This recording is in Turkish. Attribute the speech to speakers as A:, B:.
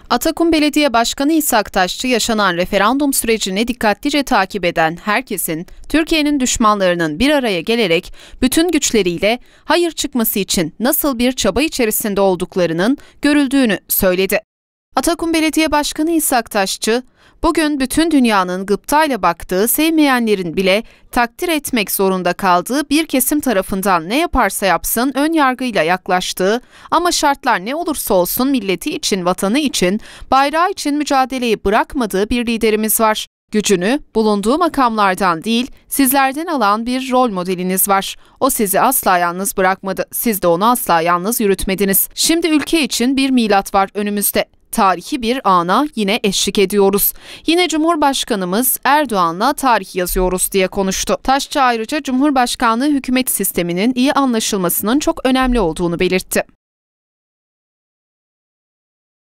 A: Atakum Belediye Başkanı İshak Taşçı yaşanan referandum sürecini dikkatlice takip eden herkesin Türkiye'nin düşmanlarının bir araya gelerek bütün güçleriyle hayır çıkması için nasıl bir çaba içerisinde olduklarının görüldüğünü söyledi. Atakum Belediye Başkanı İshak Taşçı, bugün bütün dünyanın gıptayla baktığı, sevmeyenlerin bile takdir etmek zorunda kaldığı bir kesim tarafından ne yaparsa yapsın ön yargıyla yaklaştığı ama şartlar ne olursa olsun milleti için, vatanı için, bayrağı için mücadeleyi bırakmadığı bir liderimiz var. Gücünü bulunduğu makamlardan değil, sizlerden alan bir rol modeliniz var. O sizi asla yalnız bırakmadı. Siz de onu asla yalnız yürütmediniz. Şimdi ülke için bir milat var önümüzde. Tarihi bir ana yine eşlik ediyoruz. Yine Cumhurbaşkanımız Erdoğan'la tarih yazıyoruz diye konuştu. Taşçı ayrıca Cumhurbaşkanlığı hükümet sisteminin iyi anlaşılmasının çok önemli olduğunu belirtti.